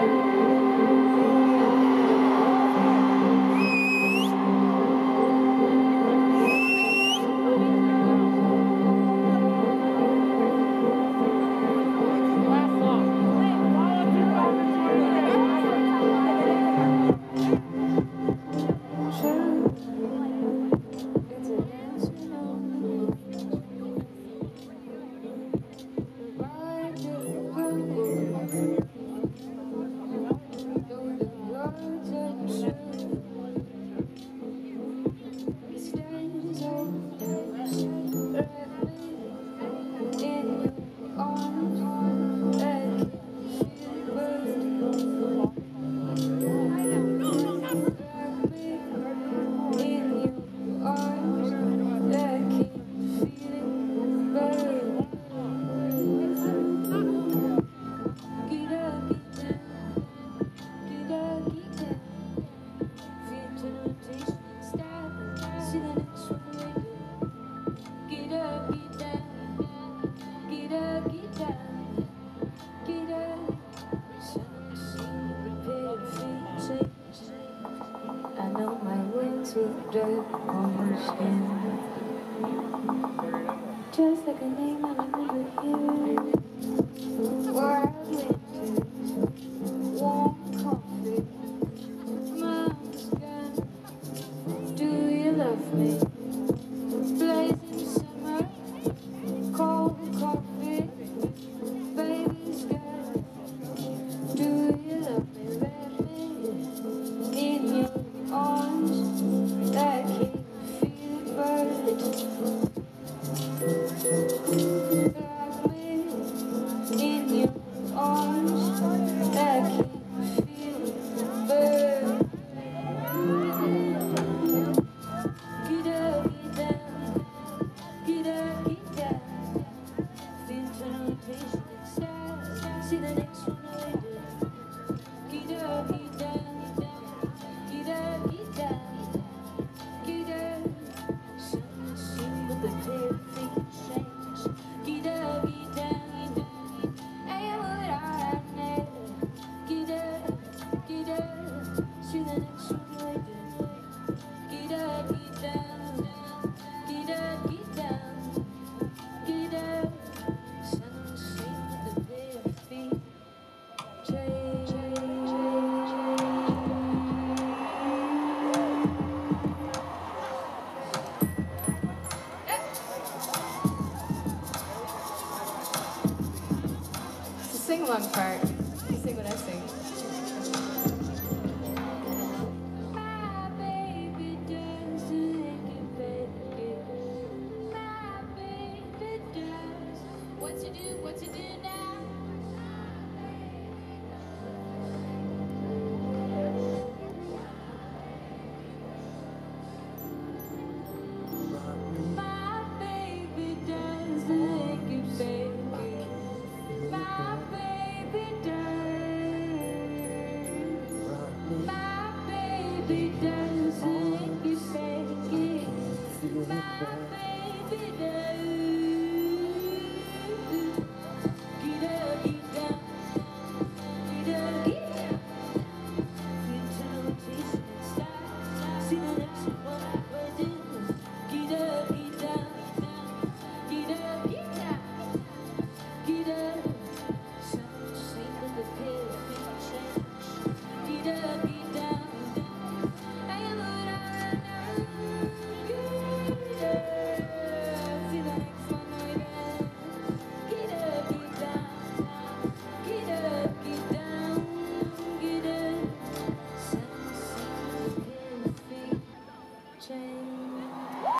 Dirt on your skin, just like a name I remember hearing. Wild winters, warm coffee, mom's gun. Do you love me? Blazing summer, cold coffee, baby's gun. Do you love me? Wrap me in your arms. I can feel it burn. Wrap me in your arms. I can feel it burn. Get up, get down. Get up, get down. Feel turn patient and sad. See the next one later. Get up, get down. Get up, get down. Sing-along part. You sing what I sing. My baby does like it, baby. My baby does. What to do? What to do now? My baby does like it, baby. My baby does.